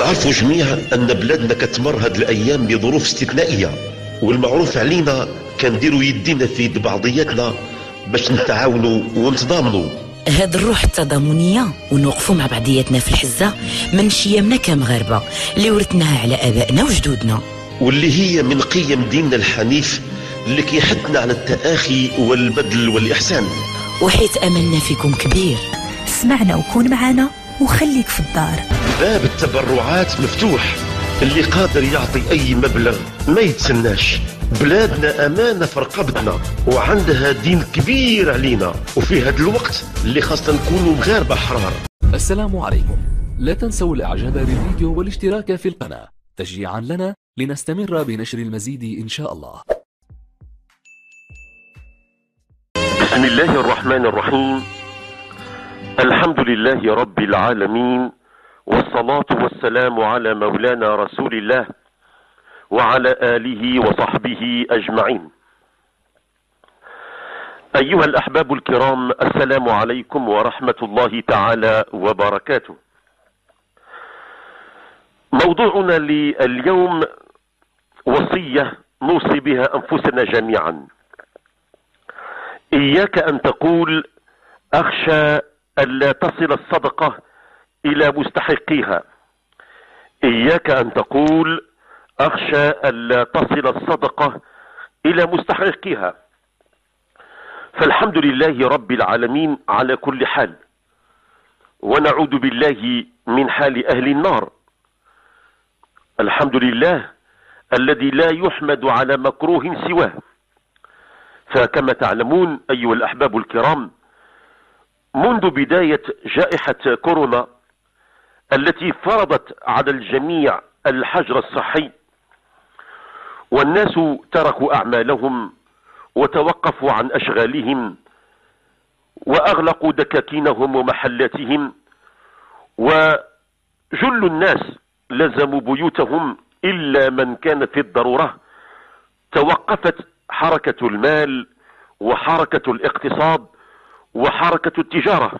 تعرفوا جميعا أن بلادنا كتمر هاد الأيام بظروف استثنائية، والمعروف علينا كنديروا يدينا في يد بعضياتنا باش نتعاونوا ونتضامنوا. هاد الروح التضامنية ونوقفوا مع بعضياتنا في الحزة من شيامنا كمغاربة اللي ورثناها على آبائنا وجدودنا، واللي هي من قيم ديننا الحنيف اللي كيحثنا على التآخي والبذل والإحسان. وحيث أملنا فيكم كبير، اسمعنا وكون معنا وخليك في الدار. باب التبرعات مفتوح، اللي قادر يعطي أي مبلغ ما يتسناش. بلادنا أمانة في رقبتنا وعندها دين كبير علينا، وفي هذا الوقت اللي خاصة نكونوا مغاربة حرار. السلام عليكم، لا تنسوا الإعجاب بالفيديو والاشتراك في القناة تشجيعا لنا لنستمر بنشر المزيد إن شاء الله. بسم الله الرحمن الرحيم، الحمد لله رب العالمين، والصلاة والسلام على مولانا رسول الله وعلى آله وصحبه أجمعين. أيها الأحباب الكرام، السلام عليكم ورحمة الله تعالى وبركاته. موضوعنا لليوم وصية نوصي بها أنفسنا جميعا. إياك أن تقول أخشى ألا تصل الصدقة إلى مستحقيها. إياك أن تقول أخشى ألا تصل الصدقة إلى مستحقيها. فالحمد لله رب العالمين على كل حال، ونعوذ بالله من حال أهل النار. الحمد لله الذي لا يحمد على مكروه سواه. فكما تعلمون أيها الأحباب الكرام، منذ بداية جائحة كورونا التي فرضت على الجميع الحجر الصحي، والناس تركوا أعمالهم وتوقفوا عن أشغالهم وأغلقوا دكاكينهم ومحلاتهم، وجل الناس لزموا بيوتهم إلا من كان في الضرورة. توقفت حركة المال وحركة الاقتصاد وحركة التجارة،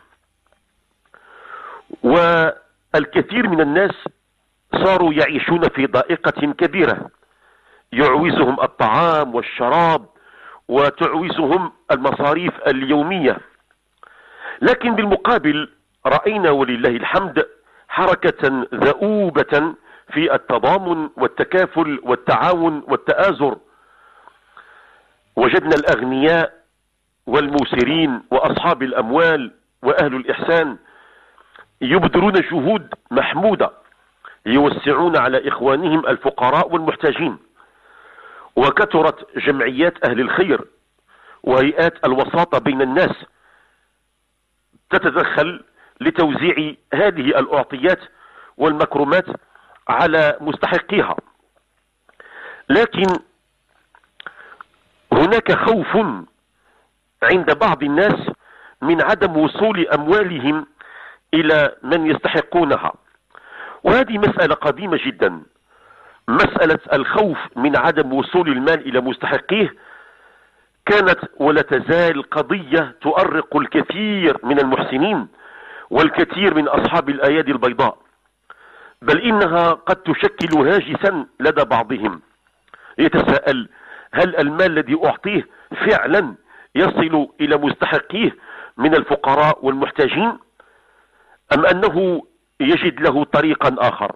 والكثير من الناس صاروا يعيشون في ضائقة كبيرة، يعوزهم الطعام والشراب وتعوزهم المصاريف اليومية. لكن بالمقابل رأينا ولله الحمد حركة ذؤوبة في التضامن والتكافل والتعاون والتآزر. وجدنا الأغنياء والموسرين وأصحاب الأموال وأهل الإحسان يبذلون جهود محمودة، يوسعون على إخوانهم الفقراء والمحتاجين. وكثرت جمعيات أهل الخير وهيئات الوساطة بين الناس تتدخل لتوزيع هذه الأعطيات والمكرمات على مستحقيها. لكن هناك خوف عند بعض الناس من عدم وصول أموالهم إلى من يستحقونها، وهذه مسألة قديمة جدا. مسألة الخوف من عدم وصول المال إلى مستحقيه كانت ولا تزال قضية تؤرق الكثير من المحسنين والكثير من أصحاب الأيادي البيضاء، بل إنها قد تشكل هاجسا لدى بعضهم. يتساءل: هل المال الذي أعطيه فعلا يصل إلى مستحقيه من الفقراء والمحتاجين، أم أنه يجد له طريقا آخر؟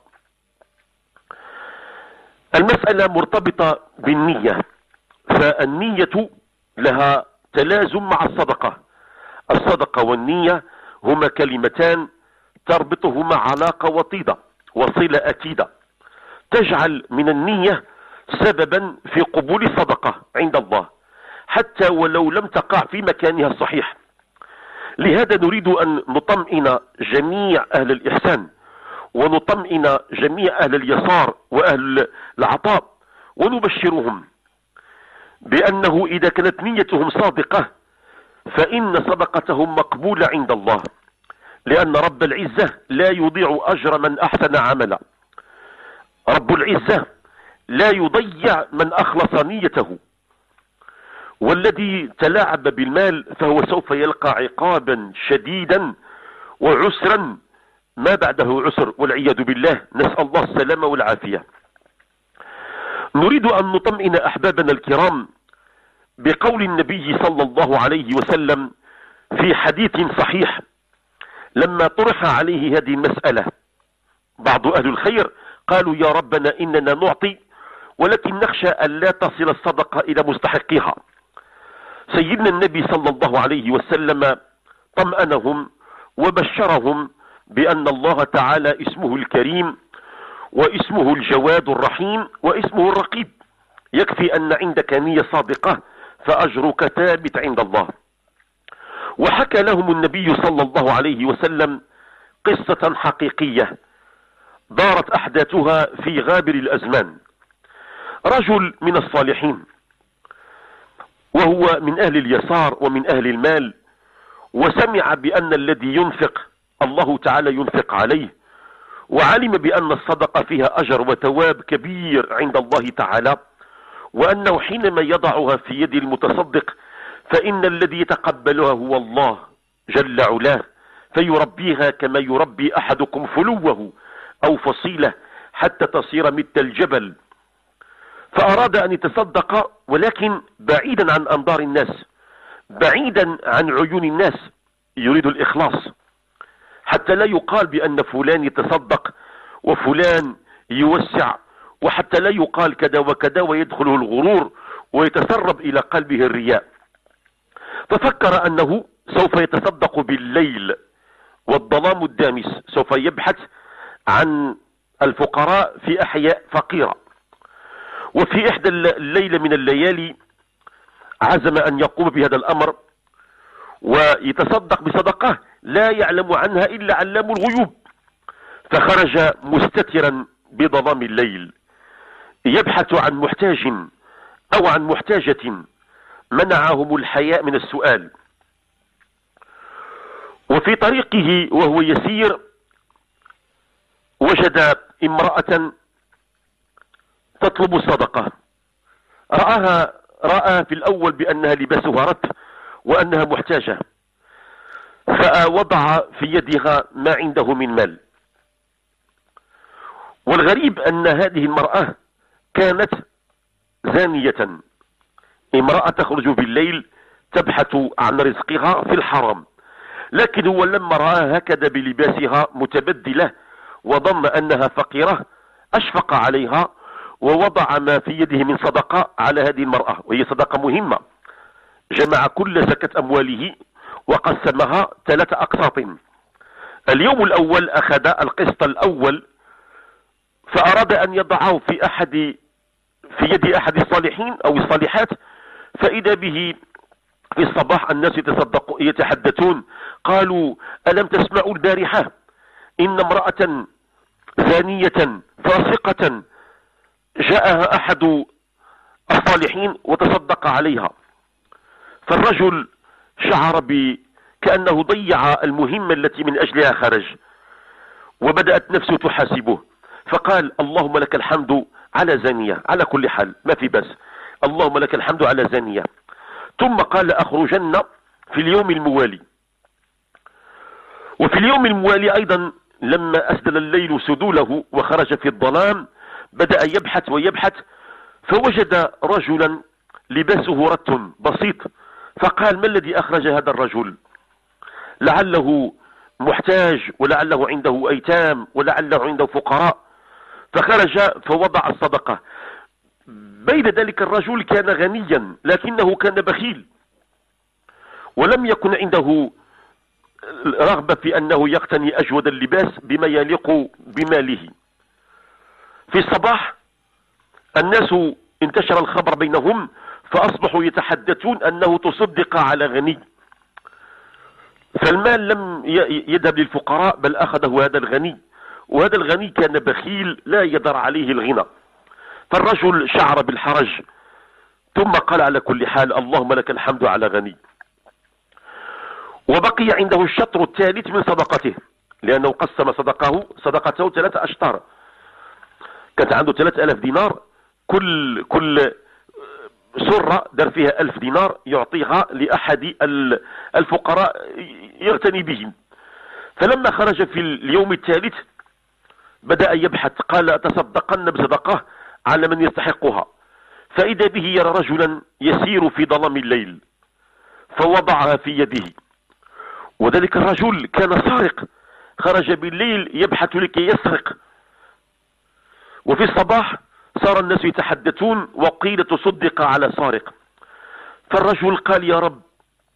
المسألة مرتبطة بالنية، فالنية لها تلازم مع الصدقة. الصدقة والنية هما كلمتان تربطهما علاقة وطيدة وصلة أكيدة، تجعل من النية سببا في قبول الصدقة عند الله حتى ولو لم تقع في مكانها الصحيح. لهذا نريد أن نطمئن جميع أهل الإحسان، ونطمئن جميع أهل اليسار وأهل العطاء، ونبشرهم بأنه إذا كانت نيتهم صادقة فإن صدقتهم مقبولة عند الله، لأن رب العزة لا يضيع أجر من أحسن عملا. رب العزة لا يضيع من أخلص نيته، والذي تلاعب بالمال فهو سوف يلقى عقابا شديدا وعسرا ما بعده عسر والعياذ بالله، نسأل الله السلامة والعافية. نريد أن نطمئن أحبابنا الكرام بقول النبي صلى الله عليه وسلم في حديث صحيح لما طرح عليه هذه المسألة. بعض أهل الخير قالوا يا ربنا إننا نعطي ولكن نخشى أن لا تصل الصدقة إلى مستحقها. سيدنا النبي صلى الله عليه وسلم طمأنهم وبشرهم بأن الله تعالى اسمه الكريم واسمه الجواد الرحيم واسمه الرقيب، يكفي أن عندك نية صادقة فأجرك ثابت عند الله. وحكى لهم النبي صلى الله عليه وسلم قصة حقيقية دارت أحداثها في غابر الأزمان. رجل من الصالحين وهو من أهل اليسار ومن أهل المال، وسمع بأن الذي ينفق الله تعالى ينفق عليه، وعلم بأن الصدقة فيها أجر وثواب كبير عند الله تعالى، وأنه حينما يضعها في يد المتصدق فإن الذي يتقبلها هو الله جل علاه، فيربيها كما يربي أحدكم فلوه أو فصيلة حتى تصير مثل الجبل. فأراد أن يتصدق ولكن بعيدا عن أنظار الناس، بعيدا عن عيون الناس، يريد الإخلاص حتى لا يقال بأن فلان يتصدق وفلان يوسع، وحتى لا يقال كذا وكذا ويدخله الغرور ويتسرب إلى قلبه الرياء. ففكر أنه سوف يتصدق بالليل والظلام الدامس، سوف يبحث عن الفقراء في أحياء فقيرة. وفي إحدى الليلة من الليالي عزم أن يقوم بهذا الأمر ويتصدق بصدقة لا يعلم عنها إلا علام الغيوب. فخرج مستترا بظلام الليل يبحث عن محتاج أو عن محتاجة منعهم الحياء من السؤال. وفي طريقه وهو يسير وجد امرأة تطلب الصدقة. رأى في الأول بأنها لباسها رث وأنها محتاجة، فوضع في يدها ما عنده من مال. والغريب أن هذه المرأة كانت زانية، امرأة تخرج بالليل تبحث عن رزقها في الحرام، لكن هو لما رأى هكذا بلباسها متبدلة وظن أنها فقيرة أشفق عليها ووضع ما في يده من صدقة على هذه المرأة، وهي صدقة مهمة. جمع كل زكاة أمواله وقسمها 3 أقساط. اليوم الأول أخذ القسط الأول فأراد أن يضعه في يد أحد الصالحين أو الصالحات، فإذا به في الصباح الناس يتحدثون قالوا ألم تسمعوا البارحة إن امرأة زانية فاسقة جاءها أحد الصالحين وتصدق عليها. فالرجل شعر كأنه ضيع المهمة التي من أجلها خرج، وبدأت نفسه تحاسبه، فقال اللهم لك الحمد على زانية، على كل حال ما في بس، اللهم لك الحمد على زانية. ثم قال أخرجن في اليوم الموالي. وفي اليوم الموالي أيضا لما أسدل الليل سدوله وخرج في الظلام بدأ يبحث ويبحث، فوجد رجلا لباسه رث بسيط، فقال ما الذي أخرج هذا الرجل؟ لعله محتاج ولعله عنده أيتام ولعله عنده فقراء. فخرج فوضع الصدقة. بين ذلك الرجل كان غنيا لكنه كان بخيل، ولم يكن عنده رغبة في أنه يقتني أجود اللباس بما يليق بماله. في الصباح الناس انتشر الخبر بينهم فأصبحوا يتحدثون أنه تصدق على غني، فالمال لم يذهب للفقراء بل أخذه هذا الغني، وهذا الغني كان بخيل لا يدر عليه الغنى. فالرجل شعر بالحرج ثم قال على كل حال اللهم لك الحمد على غني. وبقي عنده الشطر الثالث من صدقته، لأنه قسم صدقته 3 أشطار. كانت عنده 3000 دينار، كل سرة دار فيها 1000 دينار يعطيها لأحد الفقراء يغتني بهم. فلما خرج في اليوم الثالث بدأ يبحث، قال أتصدقن بصدقة على من يستحقها، فإذا به يرى رجلا يسير في ظلام الليل فوضعها في يده، وذلك الرجل كان سارق، خرج بالليل يبحث لكي يسرق. وفي الصباح صار الناس يتحدثون وقيل تصدق على سارق. فالرجل قال يا رب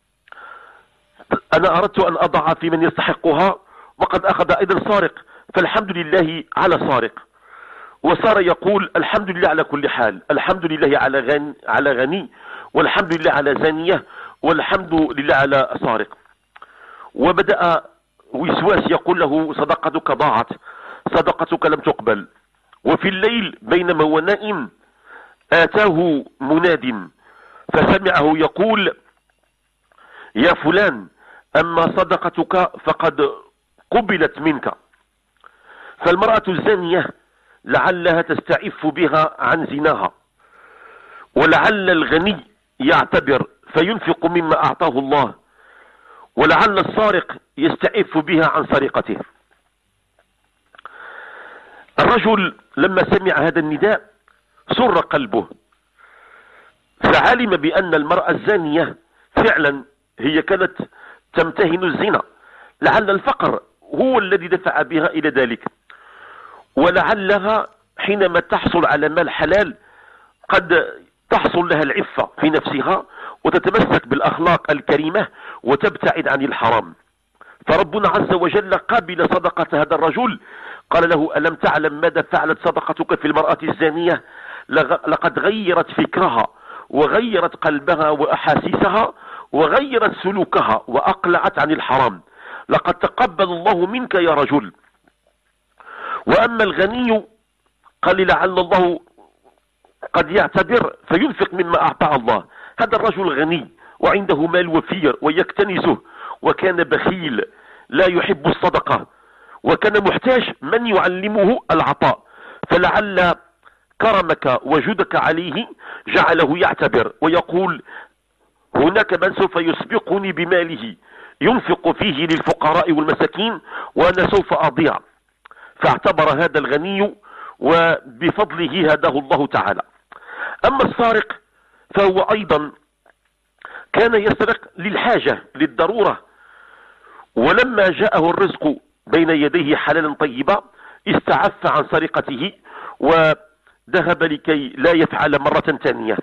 أنا أردت أن أضع في من يستحقها وقد أخذ أيضا سارق، فالحمد لله على سارق. وصار يقول الحمد لله على كل حال، الحمد لله على غني، والحمد لله على زانية، والحمد لله على سارق. وبدأ وسواس يقول له صدقتك ضاعت، صدقتك لم تقبل. وفي الليل بينما هو نائم آتاه مناد فسمعه يقول يا فلان أما صدقتك فقد قبلت منك. فالمرأة الزانية لعلها تستعف بها عن زناها، ولعل الغني يعتبر فينفق مما أعطاه الله، ولعل السارق يستعف بها عن سرقته. الرجل لما سمع هذا النداء سر قلبه، فعلم بأن المرأة الزانية فعلا هي كانت تمتهن الزنا، لعل الفقر هو الذي دفع بها إلى ذلك، ولعلها حينما تحصل على مال حلال قد تحصل لها العفة في نفسها وتتمسك بالأخلاق الكريمة وتبتعد عن الحرام. فربنا عز وجل قابل صدقة هذا الرجل، قال له ألم تعلم ماذا فعلت صدقتك في المرأة الزانية؟ لقد غيرت فكرها وغيرت قلبها وأحاسيسها وغيرت سلوكها وأقلعت عن الحرام، لقد تقبل الله منك يا رجل. وأما الغني قال لعل الله قد يعتبر فينفق مما أعطاه الله. هذا الرجل غني وعنده مال وفير ويكتنزه، وكان بخيل لا يحب الصدقة، وكان محتاج من يعلمه العطاء، فلعل كرمك وجودك عليه جعله يعتبر ويقول هناك من سوف يسبقني بماله ينفق فيه للفقراء والمساكين وأنا سوف أضيع. فاعتبر هذا الغني وبفضله هداه الله تعالى. أما السارق فهو أيضا كان يسرق للحاجة للضرورة، ولما جاءه الرزق بين يديه حلالا طيبا استعف عن سرقته وذهب لكي لا يفعل مرة ثانية.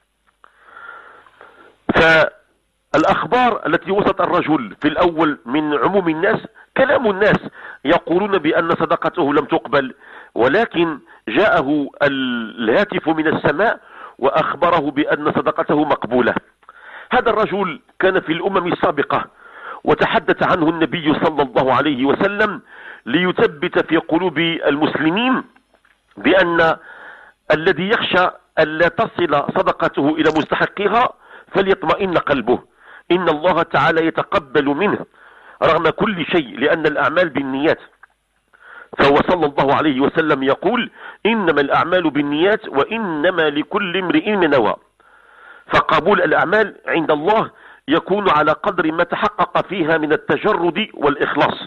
فالأخبار التي وصلت الرجل في الأول من عموم الناس كلام الناس يقولون بأن صدقته لم تقبل، ولكن جاءه الهاتف من السماء وأخبره بأن صدقته مقبولة. هذا الرجل كان في الأمم السابقة وتحدث عنه النبي صلى الله عليه وسلم ليثبت في قلوب المسلمين بأن الذي يخشى ألا تصل صدقته إلى مستحقها فليطمئن قلبه، إن الله تعالى يتقبل منه رغم كل شيء لأن الأعمال بالنيات. فهو صلى الله عليه وسلم يقول إنما الأعمال بالنيات وإنما لكل امرئ ما نوى. فقبول الأعمال عند الله يكون على قدر ما تحقق فيها من التجرد والإخلاص.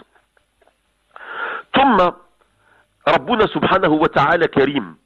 ثم ربنا سبحانه وتعالى كريم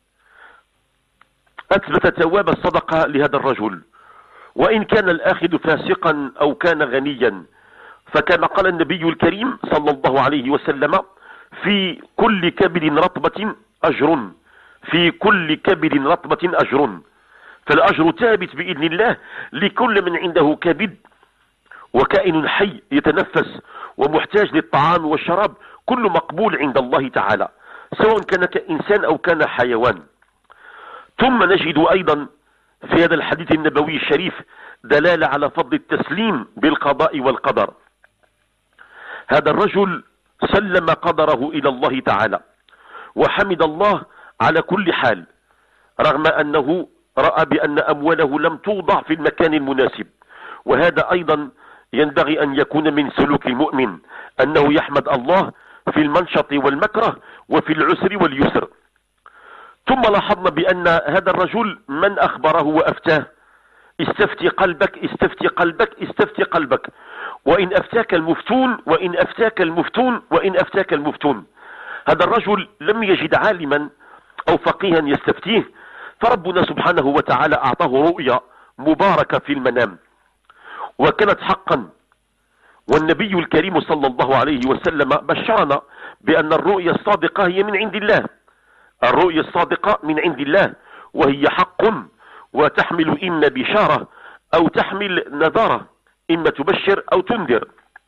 أثبت ثواب الصدقة لهذا الرجل، وإن كان الآخذ فاسقا أو كان غنيا، فكما قال النبي الكريم صلى الله عليه وسلم في كل كبد رطبة أجر، في كل كبد رطبة أجر. فالأجر ثابت بإذن الله لكل من عنده كبد وكائن حي يتنفس ومحتاج للطعام والشراب، كل مقبول عند الله تعالى سواء كان كإنسان أو كان حيوان. ثم نجد أيضا في هذا الحديث النبوي الشريف دلالة على فضل التسليم بالقضاء والقدر. هذا الرجل سلم قدره إلى الله تعالى وحمد الله على كل حال، رغم أنه رأى بأن أمواله لم توضع في المكان المناسب. وهذا أيضا ينبغي أن يكون من سلوك المؤمن، أنه يحمد الله في المنشط والمكره وفي العسر واليسر. ثم لاحظنا بأن هذا الرجل من أخبره وأفتاه استفتي قلبك، استفتي قلبك، استفتي قلبك، وإن أفتاك المفتون، وإن أفتاك المفتون، وإن أفتاك المفتون. هذا الرجل لم يجد عالما أو فقيها يستفتيه، فربنا سبحانه وتعالى أعطاه رؤيا مباركة في المنام، وكانت حقا. والنبي الكريم صلى الله عليه وسلم بشرنا بأن الرؤيا الصادقة هي من عند الله. الرؤيا الصادقة من عند الله، وهي حق، وتحمل إما بشارة أو تحمل نذارة، إما تبشر أو تنذر.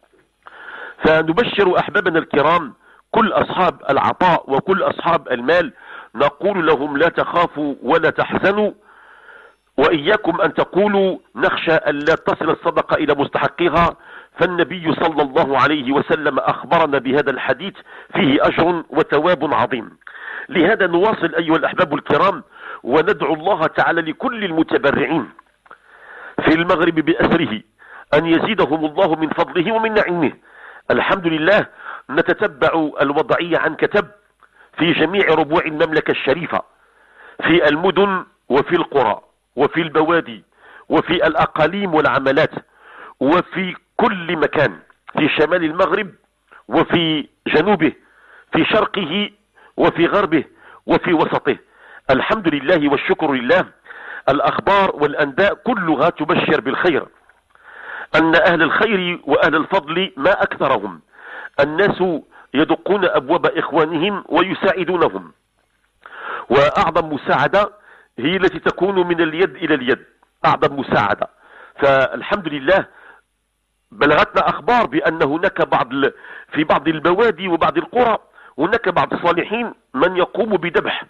فنبشر أحبابنا الكرام كل أصحاب العطاء وكل أصحاب المال، نقول لهم لا تخافوا ولا تحزنوا، وإياكم أن تقولوا نخشى أن لا تصل الصدقة إلى مستحقها، فالنبي صلى الله عليه وسلم أخبرنا بهذا الحديث فيه أجر وثواب عظيم. لهذا نواصل أيها الأحباب الكرام، وندعو الله تعالى لكل المتبرعين في المغرب بأسره أن يزيدهم الله من فضله ومن نعيمه. الحمد لله نتتبع الوضعية عن كتب في جميع ربوع المملكة الشريفة، في المدن وفي القرى وفي البوادي وفي الأقاليم والعملات وفي كل مكان، في شمال المغرب وفي جنوبه، في شرقه وفي غربه وفي وسطه. الحمد لله والشكر لله. الأخبار والأنباء كلها تبشر بالخير، أن أهل الخير وأهل الفضل ما أكثرهم. الناس يدقون أبواب إخوانهم ويساعدونهم، وأعظم مساعدة هي التي تكون من اليد إلى اليد، أعظم مساعدة. فالحمد لله بلغتنا أخبار بأن هناك في بعض البوادي وبعض القرى هناك بعض الصالحين من يقوم بذبح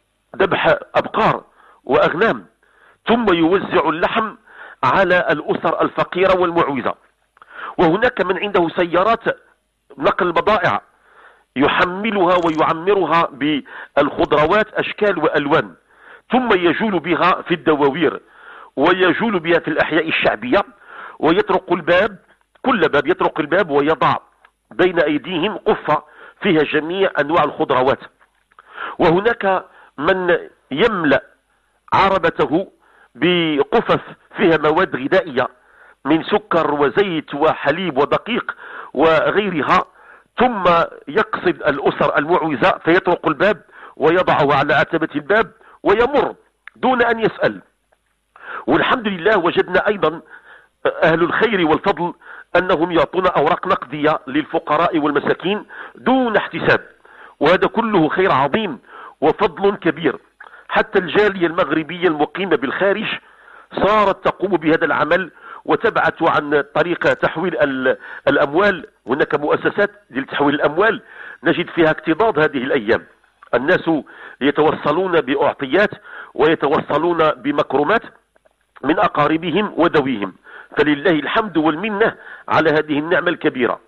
أبقار وأغنام، ثم يوزع اللحم على الأسر الفقيرة والمعوزة. وهناك من عنده سيارات نقل بضائع يحملها ويعمرها بالخضروات أشكال وألوان، ثم يجول بها في الدواوير ويجول بها في الأحياء الشعبية، ويطرق الباب، كل باب يطرق الباب ويضع بين أيديهم قفة فيها جميع أنواع الخضروات. وهناك من يملأ عربته بقفف فيها مواد غذائية من سكر وزيت وحليب ودقيق وغيرها، ثم يقصد الأسر المعوزة فيطرق الباب ويضعه على عتبة الباب ويمر دون أن يسأل. والحمد لله وجدنا أيضا أهل الخير والفضل أنهم يعطون أوراق نقدية للفقراء والمساكين دون احتساب، وهذا كله خير عظيم وفضل كبير. حتى الجالية المغربية المقيمة بالخارج صارت تقوم بهذا العمل وتبعث عن طريق تحويل الأموال. هناك مؤسسات لتحويل الأموال نجد فيها اكتظاظ هذه الأيام، الناس يتوصلون بأعطيات ويتوصلون بمكرمات من أقاربهم وذويهم، فلله الحمد والمنة على هذه النعمة الكبيرة.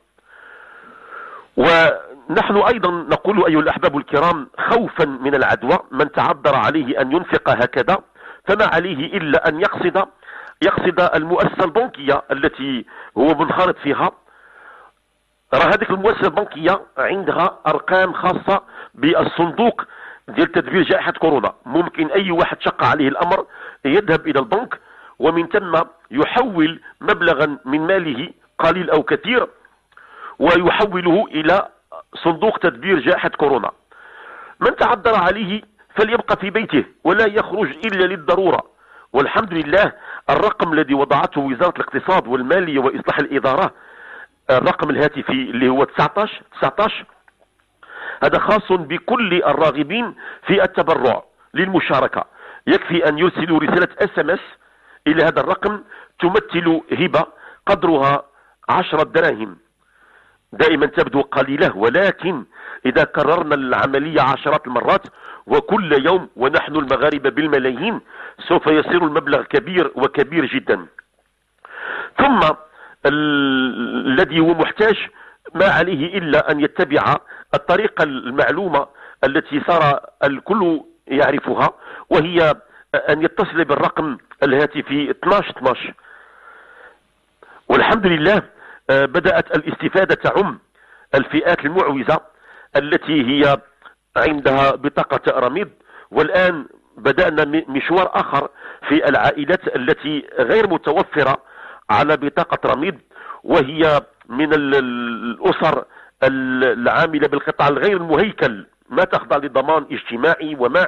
ونحن أيضا نقول أيها الأحباب الكرام خوفا من العدوى، من تعذر عليه أن ينفق هكذا فما عليه إلا أن يقصد المؤسسة البنكية التي هو منخرط فيها. هذه المؤسسة البنكية عندها أرقام خاصة بالصندوق ديال تدبير جائحة كورونا، ممكن أي واحد شق عليه الأمر يذهب إلى البنك ومن ثم يحول مبلغا من ماله قليل أو كثير ويحوله إلى صندوق تدبير جائحة كورونا. من تعذر عليه فليبقى في بيته ولا يخرج إلا للضرورة. والحمد لله الرقم الذي وضعته وزارة الاقتصاد والمالية وإصلاح الإدارة، الرقم الهاتفي اللي هو 19 هذا خاص بكل الراغبين في التبرع للمشاركة. يكفي أن يرسلوا رسالة SMS إلى هذا الرقم تمثل هبة قدرها 10 دراهم. دائما تبدو قليلة، ولكن إذا كررنا العملية عشرات المرات وكل يوم ونحن المغاربة بالملايين سوف يصير المبلغ كبير وكبير جدا. ثم الذي هو محتاج ما عليه إلا أن يتبع الطريقة المعلومة التي صار الكل يعرفها، وهي أن يتصل بالرقم الهاتفي 1212. والحمد لله بدأت الاستفادة تعم الفئات المعوزة التي هي عندها بطاقة رميد، والآن بدأنا مشوار آخر في العائلات التي غير متوفرة على بطاقة رميد، وهي من الأسر العاملة بالقطاع الغير المهيكل، ما تخضع لضمان اجتماعي وما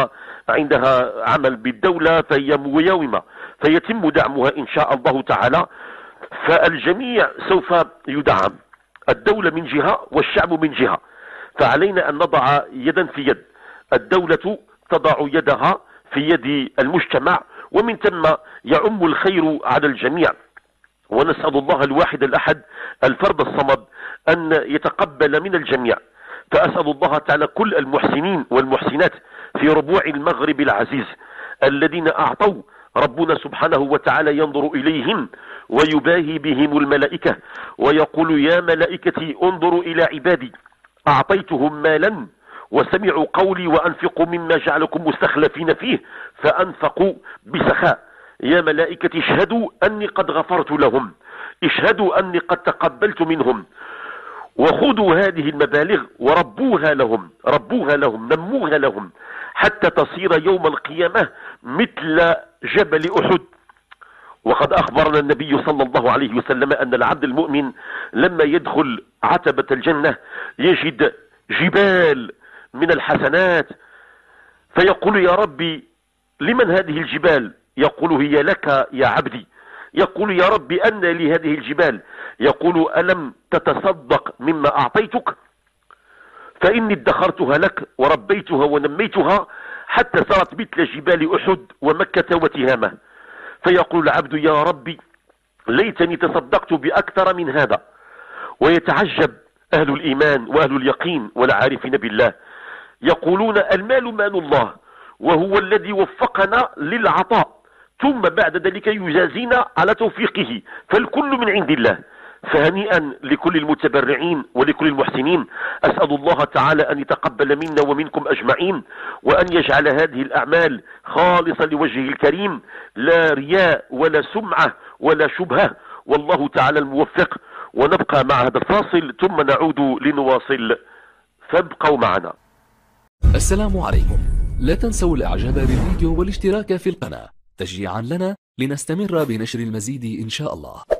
عندها عمل بالدولة، فهي ميومة، فيتم دعمها إن شاء الله تعالى. فالجميع سوف يدعم، الدولة من جهة والشعب من جهة، فعلينا أن نضع يدا في يد. الدولة تضع يدها في يد المجتمع، ومن ثم يعم الخير على الجميع. ونسأل الله الواحد الأحد الفرد الصمد أن يتقبل من الجميع. فأسأل الله تعالى كل المحسنين والمحسنات في ربوع المغرب العزيز الذين أعطوا، ربنا سبحانه وتعالى ينظر إليهم ويباهي بهم الملائكة ويقول: يا ملائكتي انظروا إلى عبادي أعطيتهم مالا وسمعوا قولي وأنفقوا مما جعلكم مستخلفين فيه فأنفقوا بسخاء. يا ملائكتي اشهدوا أني قد غفرت لهم، اشهدوا أني قد تقبلت منهم، وخذوا هذه المبالغ وربوها لهم، نموها لهم حتى تصير يوم القيامة مثل جبل أحد. وقد أخبرنا النبي صلى الله عليه وسلم أن العبد المؤمن لما يدخل عتبة الجنة يجد جبال من الحسنات، فيقول: يا ربي لمن هذه الجبال؟ يقول: هي لك يا عبدي. يقول: يا ربي أن لي هذه الجبال؟ يقول: ألم تتصدق مما أعطيتك؟ فإني ادخرتها لك وربيتها ونميتها حتى صارت مثل جبال أحد ومكة وتهامة. فيقول العبد: يا ربي ليتني تصدقت بأكثر من هذا. ويتعجب أهل الإيمان وأهل اليقين والعارفين بالله، يقولون: المال مال الله، وهو الذي وفقنا للعطاء، ثم بعد ذلك يجازينا على توفيقه، فالكل من عند الله. فهنيئا لكل المتبرعين ولكل المحسنين. أسأل الله تعالى أن يتقبل منا ومنكم أجمعين، وأن يجعل هذه الأعمال خالصة لوجهه الكريم، لا رياء ولا سمعة ولا شبهة، والله تعالى الموفق. ونبقى مع هذا الفاصل ثم نعود لنواصل، فابقوا معنا. السلام عليكم. لا تنسوا الاعجاب بالفيديو والاشتراك في القناة تشجيعا لنا لنستمر بنشر المزيد إن شاء الله.